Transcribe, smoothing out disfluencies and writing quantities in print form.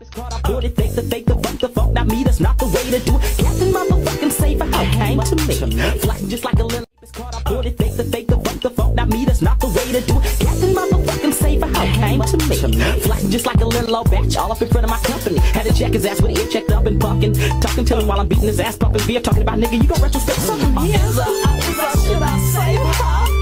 Put it fake the funk, not me, that's not the way to do it. Captain motherfucking Saver, how came to me. Flashing just like a little put it fake the funk, not me, that's not the way to do it. Captain motherfucking Saver, how came to me. Flashing just like a little old batch, all up in front of my company. Had to check his ass with an ear checked up and bucking. Talking to him while I'm beating his ass, pumping beer, talking about nigga, you gon' retrospect something. Should I say,